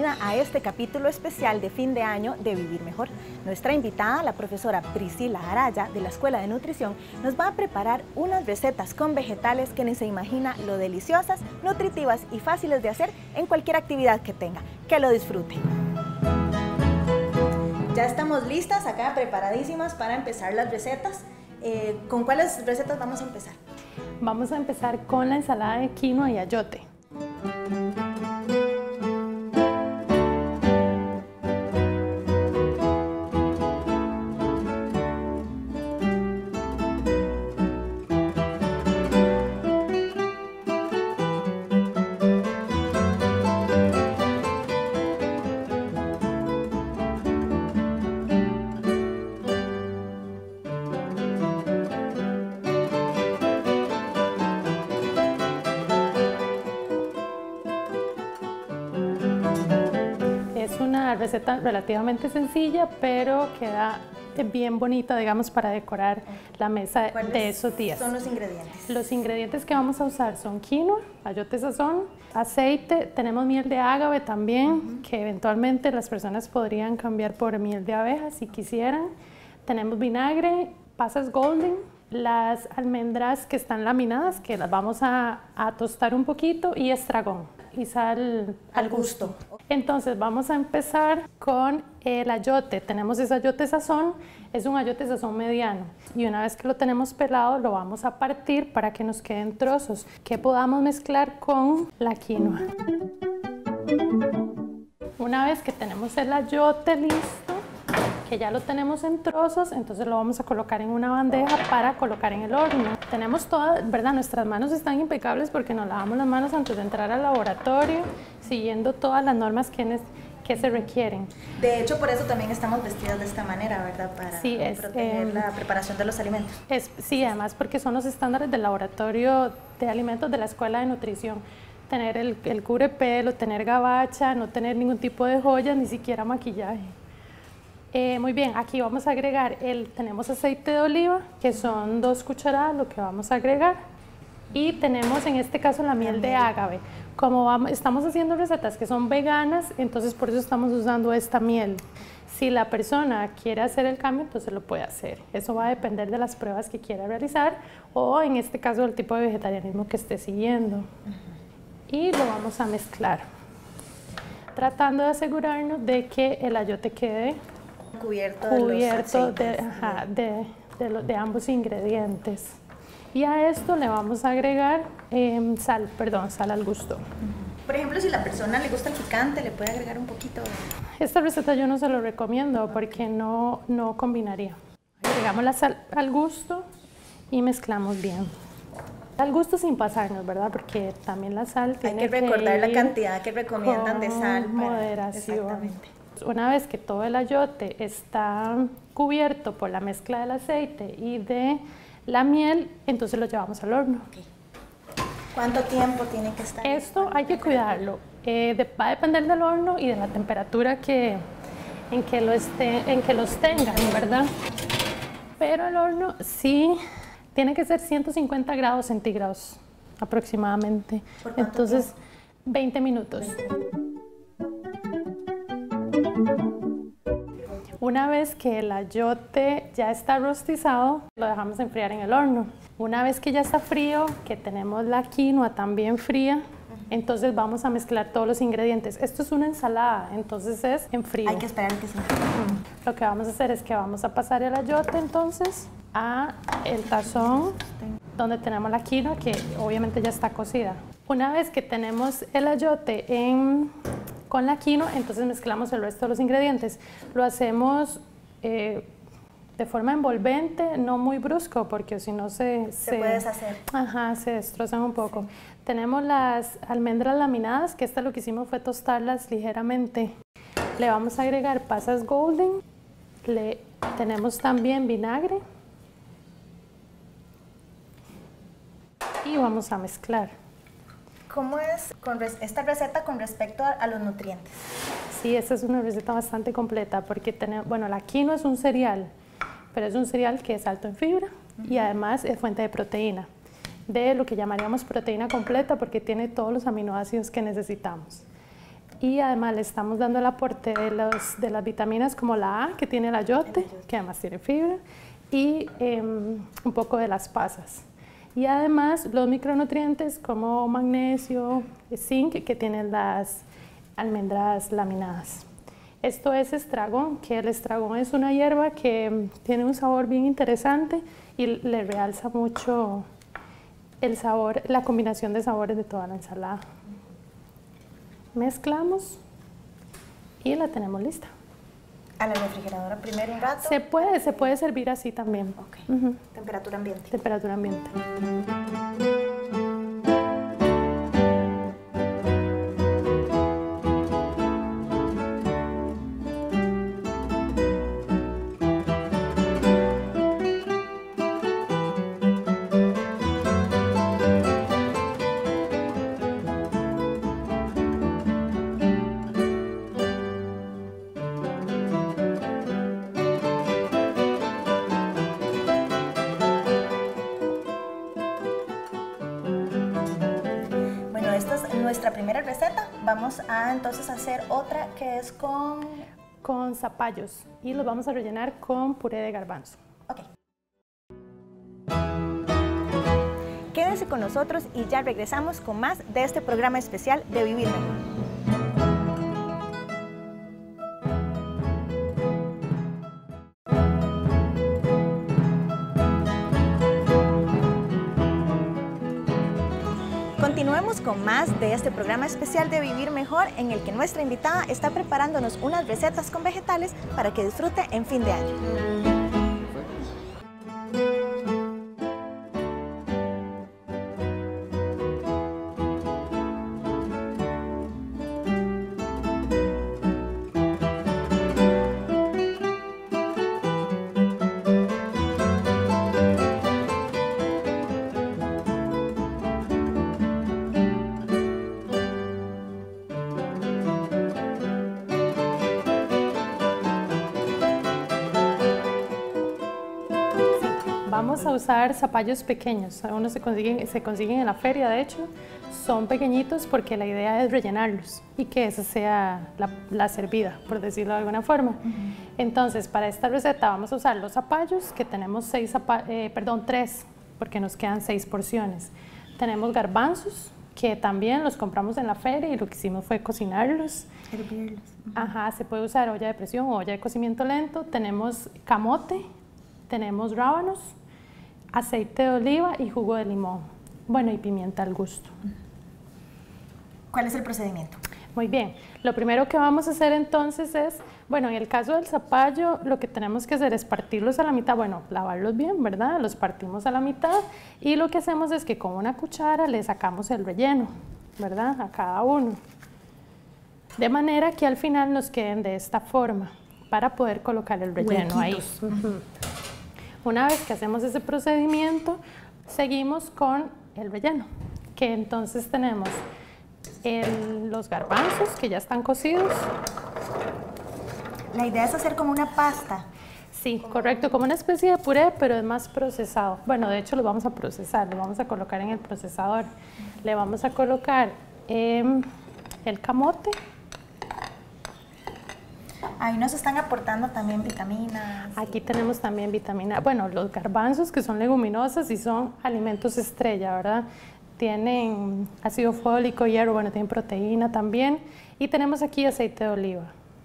bienvenida a este capítulo especial de fin de año de Vivir Mejor. Nuestra invitada, la profesora Priscila Araya, de la Escuela de Nutrición, nos va a preparar unas recetas con vegetales que ni se imagina lo deliciosas, nutritivas y fáciles de hacer en cualquier actividad que tenga. Que lo disfruten. Ya estamos listas acá, preparadísimas para empezar las recetas. ¿Con cuáles recetas vamos a empezar? Vamos a empezar con la ensalada de quinoa y ayote. Es una receta relativamente sencilla, pero queda bien bonita, digamos, para decorar la mesa de esos días. ¿Son los ingredientes? Los ingredientes que vamos a usar son quinoa, ayote sazón, aceite, tenemos miel de ágave también, que eventualmente las personas podrían cambiar por miel de abeja si quisieran. Tenemos vinagre, pasas golden, las almendras que están laminadas, que las vamos a tostar un poquito, y estragón y sal al gusto. Entonces vamos a empezar con el ayote. Tenemos ese ayote sazón, es un ayote sazón mediano, y una vez que lo tenemos pelado lo vamos a partir para que nos queden trozos que podamos mezclar con la quinoa. Una vez que tenemos el ayote listo, que ya lo tenemos en trozos, entonces lo vamos a colocar en una bandeja para colocar en el horno. Tenemos todas, ¿verdad? Nuestras manos están impecables porque nos lavamos las manos antes de entrar al laboratorio, siguiendo todas las normas que se requieren. De hecho, por eso también estamos vestidas de esta manera, ¿verdad? Para proteger la preparación de los alimentos. Sí, además porque son los estándares del laboratorio de alimentos de la Escuela de Nutrición. Tener el cubrepelo, tener gabacha, no tener ningún tipo de joyas, ni siquiera maquillaje. Muy bien, aquí vamos a agregar, tenemos aceite de oliva, que son 2 cucharadas lo que vamos a agregar, y tenemos en este caso la miel de ágave. Como estamos haciendo recetas que son veganas, entonces por eso estamos usando esta miel. Si la persona quiere hacer el cambio, entonces lo puede hacer. Eso va a depender de las pruebas que quiera realizar, o en este caso del tipo de vegetarianismo que esté siguiendo. Y lo vamos a mezclar, tratando de asegurarnos de que el ayote quede cubierto de ambos ingredientes. Y a esto le vamos a agregar sal al gusto. Por ejemplo, si la persona le gusta el picante, le puede agregar un poquito. Esta receta yo no se lo recomiendo porque no combinaría. Agregamos la sal al gusto y mezclamos bien. Al gusto sin pasarnos, ¿verdad? Porque también la sal tiene que recordar la cantidad que recomiendan de sal. Con moderación. Exactamente. Una vez que todo el ayote está cubierto por la mezcla del aceite y de la miel, entonces lo llevamos al horno. Okay. ¿Cuánto tiempo tiene que estar? Esto hay que cuidarlo. Va a depender del horno y de la temperatura en que los tengan, ¿verdad? Pero el horno sí tiene que ser 150 grados centígrados aproximadamente. ¿Por cuánto Entonces, tiempo? 20 minutos. Una vez que el ayote ya está rostizado, lo dejamos enfriar en el horno. Una vez que ya está frío, que tenemos la quinoa también fría, entonces vamos a mezclar todos los ingredientes. Esto es una ensalada, entonces es en frío. Hay que esperar que se enfríe. Lo que vamos a hacer es que vamos a pasar el ayote entonces a el tazón donde tenemos la quinoa, que obviamente ya está cocida. Una vez que tenemos el ayote con la quinoa, entonces mezclamos el resto de los ingredientes. Lo hacemos de forma envolvente, no muy brusco, porque si no se puede deshacer. Ajá, se destrozan un poco. Sí. Tenemos las almendras laminadas, que lo que hicimos fue tostarlas ligeramente. Le vamos a agregar pasas golden, tenemos también vinagre y vamos a mezclar. ¿Cómo es esta receta con respecto a los nutrientes? Sí, esta es una receta bastante completa porque la quinoa es un cereal, pero es un cereal que es alto en fibra y además es fuente de proteína, de lo que llamaríamos proteína completa porque tiene todos los aminoácidos que necesitamos. y además le estamos dando el aporte de las vitaminas como la A, que tiene el ayote, que además tiene fibra, y un poco de las pasas. Y además los micronutrientes como magnesio, zinc, que tienen las almendras laminadas. Esto es estragón, que el estragón es una hierba que tiene un sabor bien interesante y le realza mucho el sabor, la combinación de sabores de toda la ensalada. Mezclamos y la tenemos lista. ¿A la refrigeradora primero un rato? Se puede servir así también. Okay. Temperatura ambiente. Temperatura ambiente. Nuestra primera receta. Vamos a entonces hacer otra que es con zapallos y los vamos a rellenar con puré de garbanzo. Ok. Quédense con nosotros y ya regresamos con más de este programa especial de Vivir Mejor. Continuemos con más de este programa especial de Vivir Mejor, en el que nuestra invitada está preparándonos unas recetas con vegetales para que disfrute en fin de año. Vamos a usar zapallos pequeños, algunos se consiguen en la feria, de hecho, son pequeñitos porque la idea es rellenarlos y que esa sea la servida, por decirlo de alguna forma. Entonces, para esta receta vamos a usar los zapallos, que tenemos 3, porque nos quedan 6 porciones. Tenemos garbanzos, que también los compramos en la feria y lo que hicimos fue cocinarlos. Hervirlos. Ajá, se puede usar olla de presión o olla de cocimiento lento. Tenemos camote, tenemos rábanos, aceite de oliva y jugo de limón. Bueno, y pimienta al gusto. ¿Cuál es el procedimiento? Muy bien, lo primero que vamos a hacer entonces es, bueno, en el caso del zapallo, lo que tenemos que hacer es partirlos a la mitad, bueno, lavarlos bien, ¿verdad? Los partimos a la mitad y lo que hacemos es que con una cuchara le sacamos el relleno, ¿verdad? A cada uno. De manera que al final nos queden de esta forma, para poder colocar el relleno ahí. Una vez que hacemos ese procedimiento, seguimos con el relleno, que entonces tenemos los garbanzos que ya están cocidos. La idea es hacer como una pasta. Sí, correcto, como una especie de puré, pero es más procesado. Bueno, de hecho lo vamos a procesar, lo vamos a colocar en el procesador. Le vamos a colocar el camote. Ahí nos están aportando también vitaminas. Aquí tenemos también vitamina, bueno, los garbanzos que son leguminosas y son alimentos estrella, ¿verdad? Tienen ácido fólico, hierro, bueno, tienen proteína también. Y tenemos aquí aceite de oliva.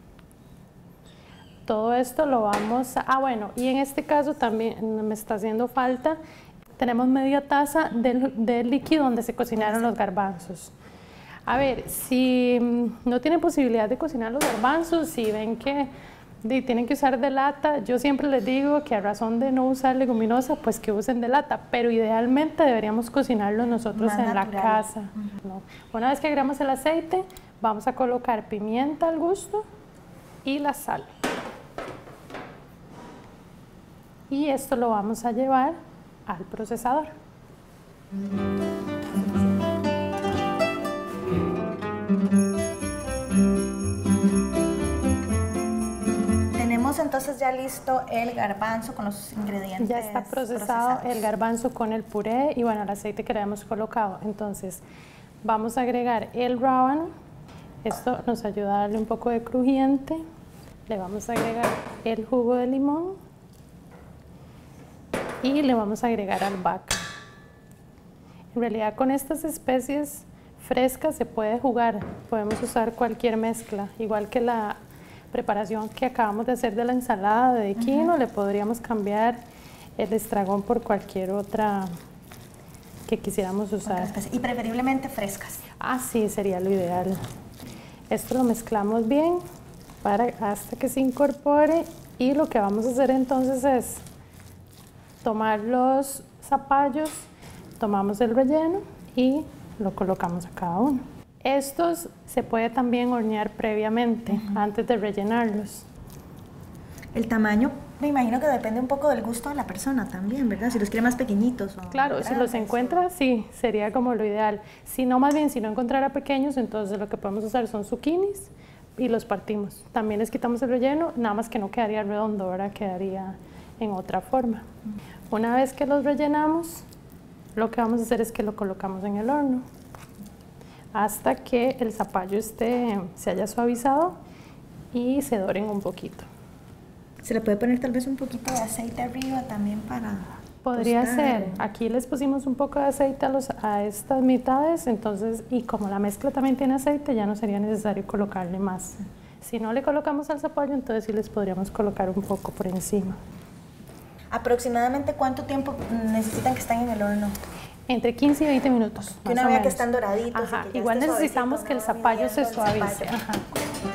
Todo esto lo vamos a... bueno, y en este caso también me está haciendo falta, tenemos media taza del líquido donde se cocinaron los garbanzos. A ver, si no tienen posibilidad de cocinar los garbanzos, si ven que tienen que usar de lata, yo siempre les digo que a razón de no usar leguminosa, pues que usen de lata, pero idealmente deberíamos cocinarlos nosotros en la casa. ¿No? Una vez que agregamos el aceite, vamos a colocar pimienta al gusto y la sal. Y esto lo vamos a llevar al procesador. Tenemos entonces ya listo el garbanzo con los ingredientes. Ya está procesado el garbanzo con el puré y bueno, el aceite que le hemos colocado. Entonces vamos a agregar el rábano Esto nos ayuda a darle un poco de crujiente. Le vamos a agregar el jugo de limón y le vamos a agregar albahaca. En realidad con estas especies frescas se puede jugar, podemos usar cualquier mezcla, igual que la preparación que acabamos de hacer de la ensalada de quinoa, le podríamos cambiar el estragón por cualquier otra que quisiéramos usar. Y preferiblemente frescas. Ah, sí, sería lo ideal. Esto lo mezclamos bien hasta que se incorpore y lo que vamos a hacer entonces es tomar los zapallos, tomamos el relleno y lo colocamos a cada uno. Estos se puede también hornear previamente, antes de rellenarlos. El tamaño, me imagino que depende un poco del gusto de la persona también, ¿verdad? Si los quiere más pequeñitos o claro, grandes, si los encuentra, sí, sería como lo ideal. Si no, más bien, si no encontrara pequeños, entonces lo que podemos usar son zucchinis y los partimos. También les quitamos el relleno, nada más que no quedaría redondo, ahora quedaría en otra forma. Una vez que los rellenamos, lo que vamos a hacer es que lo colocamos en el horno hasta que el zapallo se haya suavizado y se doren un poquito. Se le puede poner tal vez un poquito de aceite arriba también para podría tostar. ser. Aquí les pusimos un poco de aceite a estas mitades, entonces, y como la mezcla también tiene aceite, ya no sería necesario colocarle más. Si no le colocamos al zapallo, entonces sí les podríamos colocar un poco por encima. ¿Aproximadamente cuánto tiempo necesitan que estén en el horno? Entre 15 y 20 minutos. Que una vez que están doraditos. Ajá, y que ya igual esté necesitamos suavecito, que el ¿no? zapallo se Viniendo el suavice. zapallo. Ajá.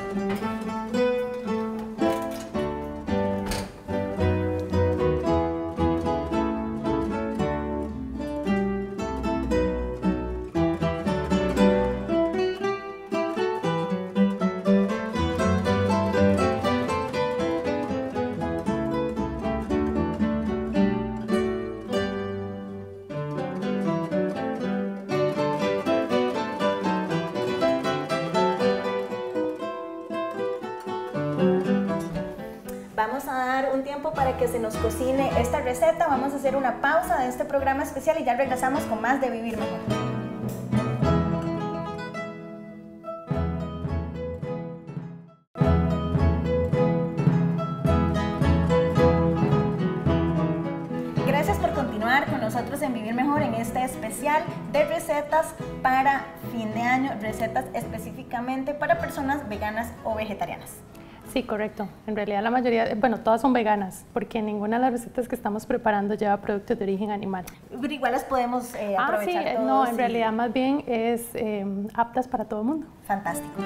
Vamos a dar un tiempo para que se nos cocine esta receta. Vamos a hacer una pausa de este programa especial y ya regresamos con más de Vivir Mejor. Gracias por continuar con nosotros en Vivir Mejor en este especial de recetas para fin de año, recetas específicamente para personas veganas o vegetarianas. Sí, correcto. En realidad la mayoría, bueno, todas son veganas, porque ninguna de las recetas que estamos preparando lleva productos de origen animal. Pero igual las podemos aprovechar sí, todos. no, en realidad más bien es aptas para todo el mundo. Fantástico.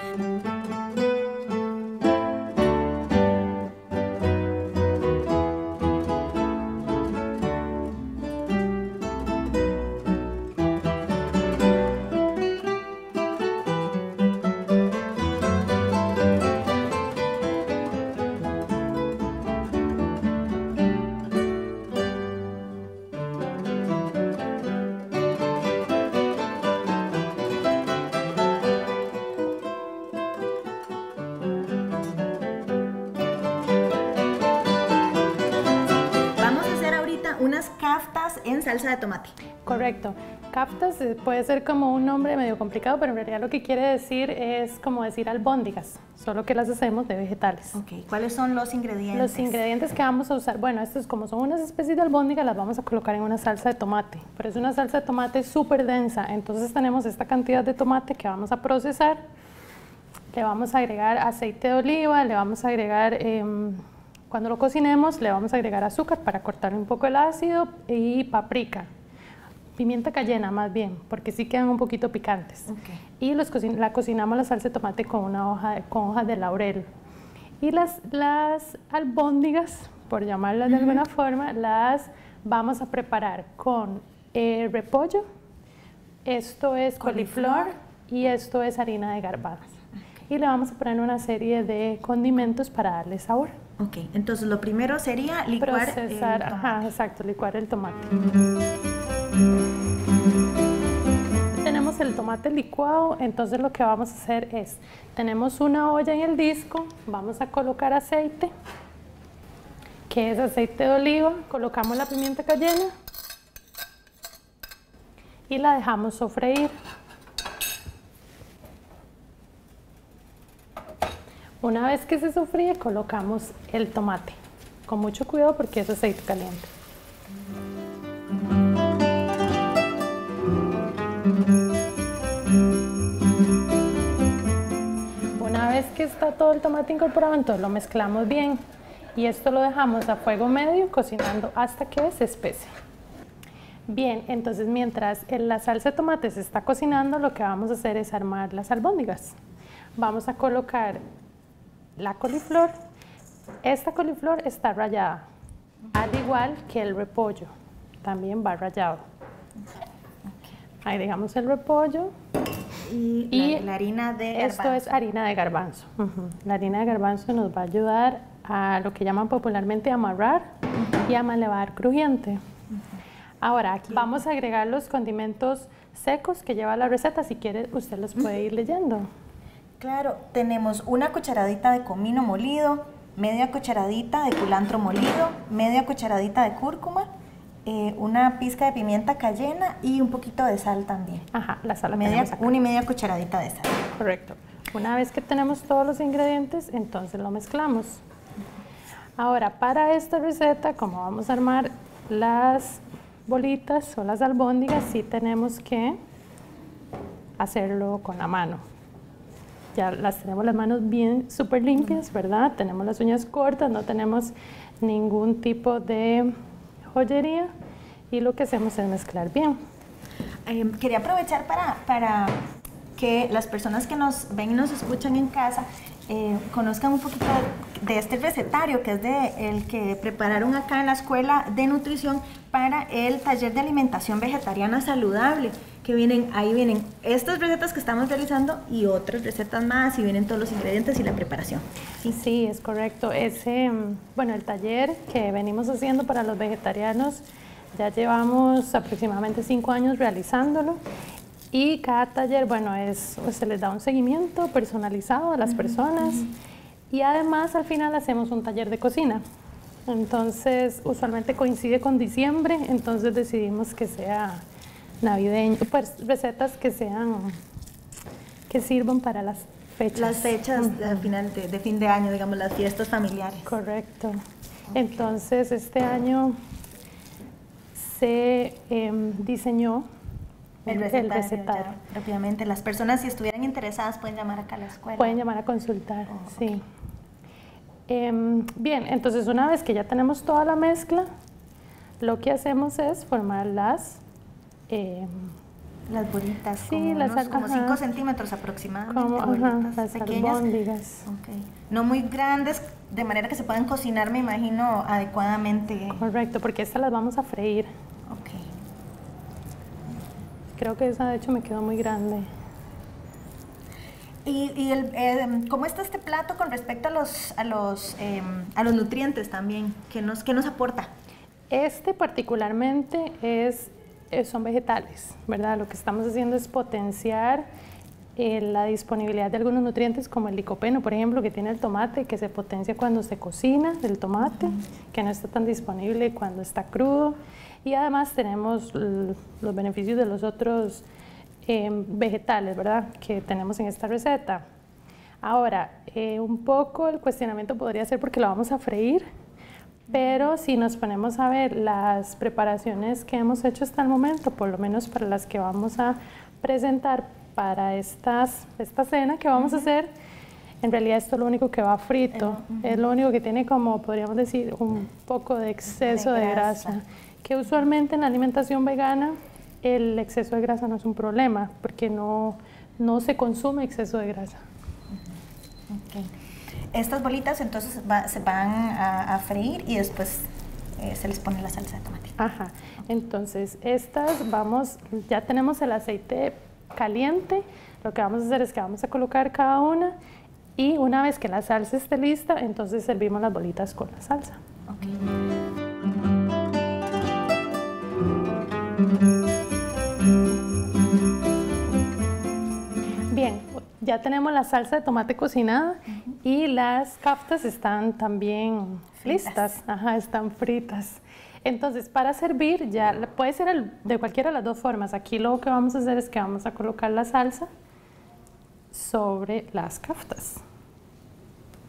Unas kaftas en salsa de tomate. Correcto. Kaftas puede ser como un nombre medio complicado, pero en realidad lo que quiere decir es como decir albóndigas, solo que las hacemos de vegetales. Ok, ¿cuáles son los ingredientes? Los ingredientes que vamos a usar, bueno, estos como son unas especies de albóndigas, las vamos a colocar en una salsa de tomate, pero es una salsa de tomate súper densa, entonces tenemos esta cantidad de tomate que vamos a procesar, le vamos a agregar aceite de oliva, le vamos a agregar... cuando lo cocinemos le vamos a agregar azúcar para cortarle un poco el ácido y paprika, pimienta cayena más bien, porque sí quedan un poquito picantes. Okay. Y la cocinamos la salsa de tomate con hojas de laurel. Y las albóndigas, por llamarlas de alguna forma, las vamos a preparar con repollo, esto es coliflor y esto es harina de garbanzos. Okay. Y le vamos a poner una serie de condimentos para darle sabor. Ok, entonces lo primero sería licuar el tomate. Ajá, exacto, licuar el tomate. Tenemos el tomate licuado, entonces lo que vamos a hacer es, tenemos una olla en el disco, vamos a colocar aceite, que es aceite de oliva, colocamos la pimienta cayena y la dejamos sofreír. Una vez que se sofríe, colocamos el tomate. Con mucho cuidado porque es aceite caliente. Una vez que está todo el tomate incorporado, entonces lo mezclamos bien y esto lo dejamos a fuego medio cocinando hasta que se espese. Bien, entonces mientras la salsa de tomate se está cocinando, lo que vamos a hacer es armar las albóndigas. Vamos a colocar la coliflor. Esta coliflor está rallada, al igual que el repollo, también va rallado. Ahí dejamos el repollo. Y la harina de garbanzo. Esto es harina de garbanzo. La harina de garbanzo nos va a ayudar a lo que llaman popularmente amarrar y a malevar crujiente. Ahora, aquí vamos a agregar los condimentos secos que lleva la receta. Si quiere, usted los puede ir leyendo. Claro, tenemos una cucharadita de comino molido, media cucharadita de culantro molido, media cucharadita de cúrcuma, una pizca de pimienta cayena y un poquito de sal también. Ajá, la sal la media, acá. 1 y media cucharadita de sal. Correcto. Una vez que tenemos todos los ingredientes, entonces lo mezclamos. Ahora, para esta receta, como vamos a armar las bolitas o las albóndigas, sí tenemos que hacerlo con la mano. Ya tenemos las manos bien súper limpias, ¿verdad? Tenemos las uñas cortas, no tenemos ningún tipo de joyería y lo que hacemos es mezclar bien. Quería aprovechar para que las personas que nos ven y nos escuchan en casa conozcan un poquito de este recetario, que es el que prepararon acá en la Escuela de Nutrición para el taller de alimentación vegetariana saludable, que ahí vienen estas recetas que estamos realizando y otras recetas más, y vienen todos los ingredientes y la preparación. Sí, es correcto. Bueno, el taller que venimos haciendo para los vegetarianos, ya llevamos aproximadamente 5 años realizándolo. Y cada taller, bueno, se les da un seguimiento personalizado a las personas y además al final hacemos un taller de cocina. Entonces, usualmente coincide con diciembre, entonces decidimos que sea navideño, pues recetas que sirvan para las fechas. Las fechas al final de fin de año, digamos, las fiestas familiares. Correcto. Okay. Entonces, este año se diseñó el recetario. Propiamente, las personas, si estuvieran interesadas, pueden llamar acá a la escuela. Pueden llamar a consultar, sí. Okay. Bien, entonces una vez que ya tenemos toda la mezcla, lo que hacemos es formar las bolitas, sí, como 5 centímetros aproximadamente, las pequeñas. Albóndigas. Okay. No muy grandes, de manera que se puedan cocinar, me imagino, adecuadamente. Correcto, porque estas las vamos a freír. Okay. Creo que esa de hecho me quedó muy grande. Y ¿cómo está este plato con respecto a los nutrientes también? ¿Qué nos aporta? Este particularmente son vegetales, ¿verdad? Lo que estamos haciendo es potenciar la disponibilidad de algunos nutrientes como el licopeno, por ejemplo, que tiene el tomate, que se potencia cuando se cocina el tomate, que no está tan disponible cuando está crudo. Y además tenemos los beneficios de los otros vegetales, ¿verdad?, que tenemos en esta receta. Ahora, un poco el cuestionamiento podría ser porque lo vamos a freír, pero si nos ponemos a ver las preparaciones que hemos hecho hasta el momento, por lo menos para las que vamos a presentar para esta cena que vamos a hacer, en realidad esto es lo único que va frito, es lo único que tiene, como podríamos decir, un poco de exceso de grasa, que usualmente en la alimentación vegana el exceso de grasa no es un problema, porque no se consume exceso de grasa. Okay. Estas bolitas entonces se van a freír y después se les pone la salsa de tomate. Ajá, entonces ya tenemos el aceite caliente, lo que vamos a hacer es que vamos a colocar cada una y una vez que la salsa esté lista, entonces servimos las bolitas con la salsa. Okay. Bien, ya tenemos la salsa de tomate cocinada y las kaftas están también listas, están fritas. Entonces, para servir, ya puede ser de cualquiera de las dos formas. Aquí lo que vamos a hacer es que vamos a colocar la salsa sobre las kaftas.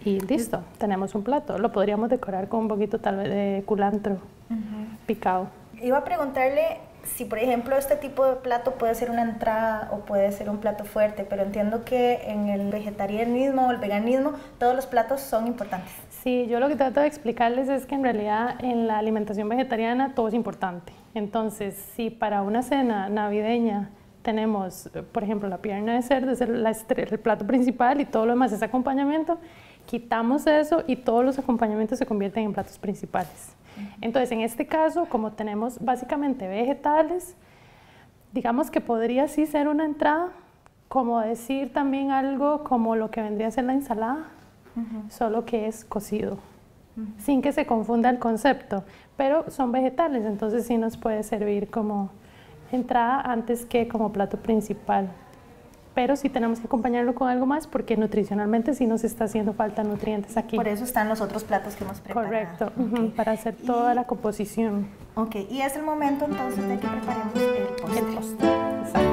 y listo, tenemos un plato. Lo podríamos decorar con un poquito tal vez de culantro picado. Iba a preguntarle si, por ejemplo, este tipo de plato puede ser una entrada o puede ser un plato fuerte, pero entiendo que en el vegetarianismo o el veganismo todos los platos son importantes. Sí, yo lo que trato de explicarles es que en realidad en la alimentación vegetariana todo es importante. Entonces, si para una cena navideña tenemos, por ejemplo, la pierna de cerdo, es el plato principal y todo lo demás es acompañamiento, quitamos eso y todos los acompañamientos se convierten en platos principales. Entonces, en este caso, como tenemos básicamente vegetales, digamos que podría sí ser una entrada, como decir también algo como lo que vendría a ser la ensalada, solo que es cocido, sin que se confunda el concepto, pero son vegetales, entonces sí nos puede servir como entrada antes que como plato principal. Pero sí tenemos que acompañarlo con algo más porque nutricionalmente sí nos está haciendo falta nutrientes aquí. Por eso están los otros platos que hemos preparado. Correcto, para hacer toda la composición. Ok, y es el momento entonces de que preparemos el postre. El postre, exacto.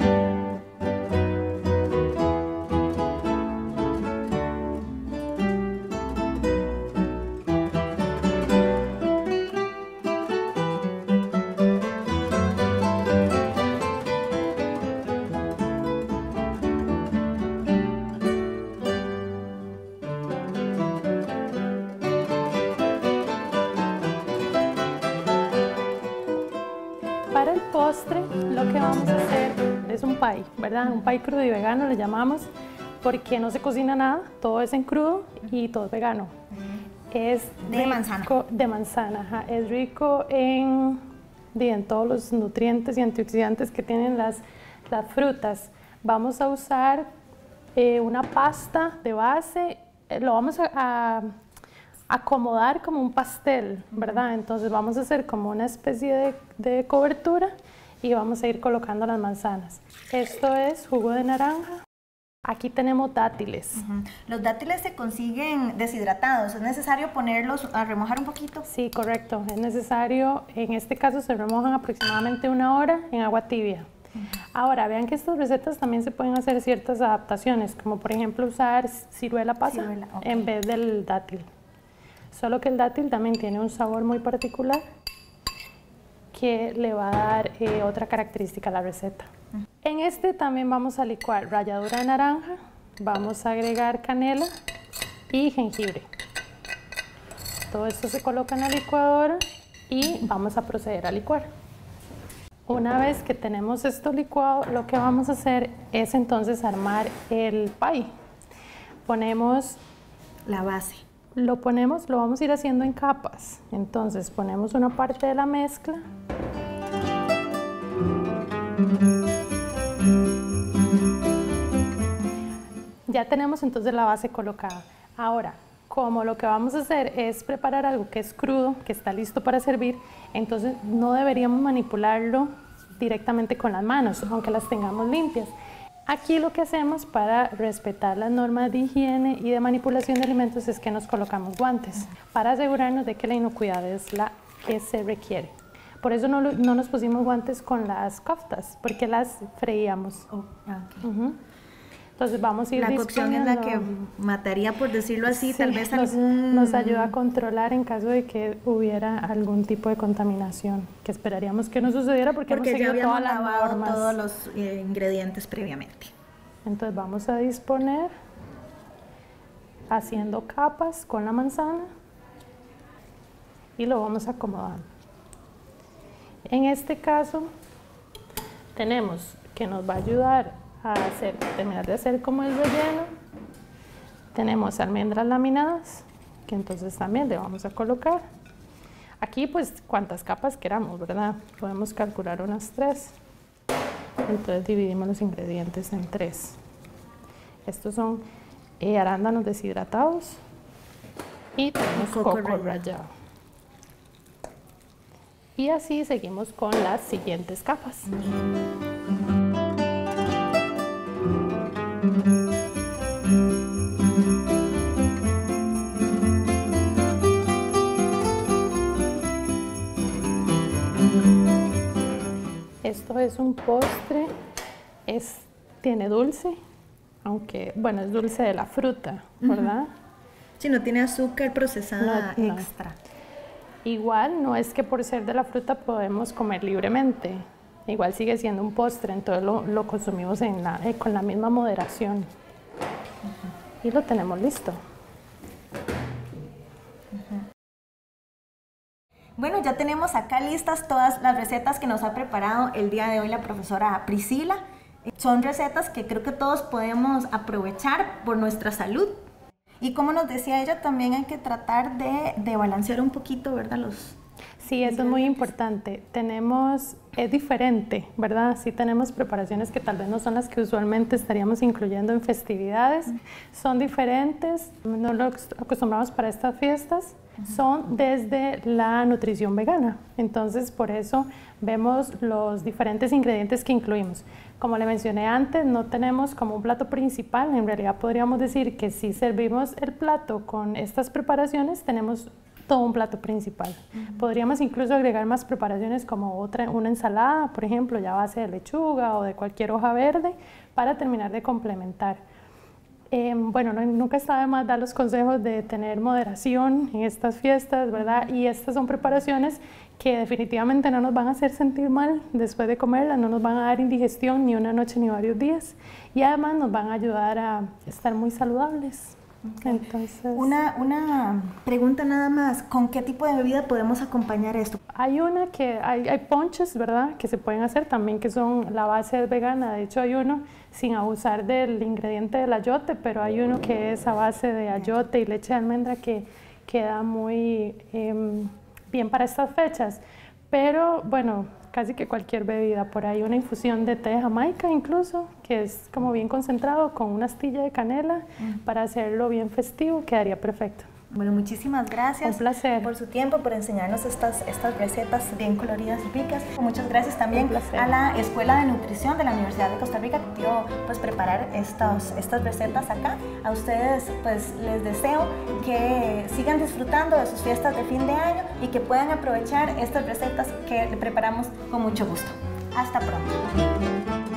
Para el postre lo que vamos a hacer es un pie, ¿verdad? Un pie crudo y vegano le llamamos porque no se cocina nada, todo es en crudo y todo es vegano. Es de manzana. De manzana, ajá. Es rico en todos los nutrientes y antioxidantes que tienen las frutas. Vamos a usar una pasta de base, lo vamos a acomodar como un pastel, ¿verdad? Entonces vamos a hacer como una especie de cobertura y vamos a ir colocando las manzanas. Esto es jugo de naranja. Aquí tenemos dátiles. Los dátiles se consiguen deshidratados. ¿Es necesario ponerlos a remojar un poquito? Sí, correcto. Es necesario, en este caso se remojan aproximadamente 1 hora en agua tibia. Ahora, vean que estas recetas también se pueden hacer ciertas adaptaciones, como por ejemplo usar ciruela pasa en vez del dátil. Solo que el dátil también tiene un sabor muy particular que le va a dar otra característica a la receta. En este también vamos a licuar ralladura de naranja, vamos a agregar canela y jengibre. Todo esto se coloca en la licuadora y vamos a proceder a licuar. Una vez que tenemos esto licuado, lo que vamos a hacer es entonces armar el pie. Ponemos la base. Lo vamos a ir haciendo en capas. Entonces ponemos una parte de la mezcla. Ya tenemos entonces la base colocada. Ahora, como lo que vamos a hacer es preparar algo que es crudo, que está listo para servir, entonces no deberíamos manipularlo directamente con las manos, aunque las tengamos limpias. Aquí lo que hacemos para respetar las normas de higiene y de manipulación de alimentos es que nos colocamos guantes para asegurarnos de que la inocuidad es la que se requiere. Por eso no nos pusimos guantes con las koftas, porque las freíamos. Entonces vamos a ir La cocción es la que mataría, por decirlo así, sí, tal vez nos ayuda a controlar en caso de que hubiera algún tipo de contaminación, que esperaríamos que no sucediera porque hemos seguido todas las normas. Todos los ingredientes previamente. Entonces vamos a disponer haciendo capas con la manzana y lo vamos acomodando. En este caso tenemos que nos va a ayudar a terminar de hacer como el relleno. Tenemos almendras laminadas que entonces también le vamos a colocar. Aquí pues cuantas capas queramos, ¿verdad? Podemos calcular unas 3. Entonces dividimos los ingredientes en 3. Estos son arándanos deshidratados y tenemos coco rallado. Y así seguimos con las siguientes capas. Esto es un postre, tiene dulce, aunque bueno, es dulce de la fruta, ¿verdad? Si no tiene azúcar procesada No. extra. Igual no es que por ser de la fruta podemos comer libremente. Igual sigue siendo un postre, entonces lo consumimos con la misma moderación. Y lo tenemos listo. Bueno, ya tenemos acá listas todas las recetas que nos ha preparado el día de hoy la profesora Priscila. Son recetas que creo que todos podemos aprovechar por nuestra salud. Y como nos decía ella, también hay que tratar de balancear un poquito, ¿verdad? Sí, eso es muy importante. Es diferente, ¿verdad? Sí tenemos preparaciones que tal vez no son las que usualmente estaríamos incluyendo en festividades. Son diferentes, no lo acostumbramos para estas fiestas. Son desde la nutrición vegana. Entonces, por eso vemos los diferentes ingredientes que incluimos. Como le mencioné antes, no tenemos como un plato principal. En realidad podríamos decir que si servimos el plato con estas preparaciones, tenemos todo un plato principal. Podríamos incluso agregar más preparaciones como una ensalada, por ejemplo, ya a base de lechuga o de cualquier hoja verde, para terminar de complementar. Bueno, nunca está de más dar los consejos de tener moderación en estas fiestas, ¿verdad? Y estas son preparaciones que definitivamente no nos van a hacer sentir mal después de comerlas, no nos van a dar indigestión ni una noche ni varios días, y además nos van a ayudar a estar muy saludables. Okay. Entonces, una pregunta nada más, ¿con qué tipo de bebida podemos acompañar esto? Hay ponches, ¿verdad?, que se pueden hacer también, que son, la base es vegana. De hecho hay uno sin abusar del ingrediente del ayote, pero hay uno que es a base de ayote y leche de almendra que queda muy bien para estas fechas. Pero bueno, casi que cualquier bebida, por ahí una infusión de té de Jamaica incluso, que es como bien concentrado con una astilla de canela para hacerlo bien festivo, quedaría perfecto. Bueno, muchísimas gracias. Un placer. Por su tiempo, por enseñarnos estas recetas bien coloridas y ricas. Muchas gracias también a la Escuela de Nutrición de la Universidad de Costa Rica que quiero pues preparar estas recetas acá. A ustedes pues les deseo que sigan disfrutando de sus fiestas de fin de año y que puedan aprovechar estas recetas que le preparamos con mucho gusto. Hasta pronto.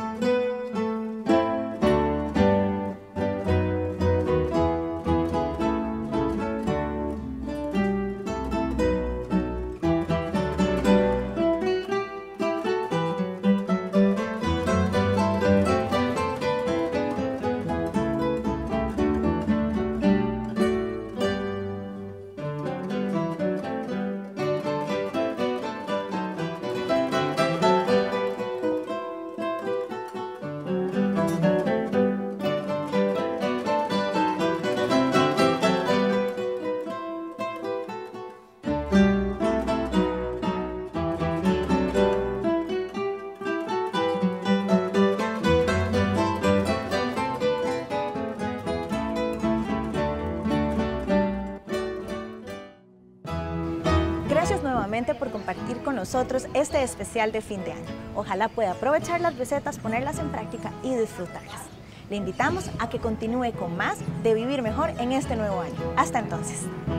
Gracias nuevamente por compartir con nosotros este especial de fin de año. Ojalá pueda aprovechar las recetas, ponerlas en práctica y disfrutarlas. Le invitamos a que continúe con más de Vivir Mejor en este nuevo año. Hasta entonces.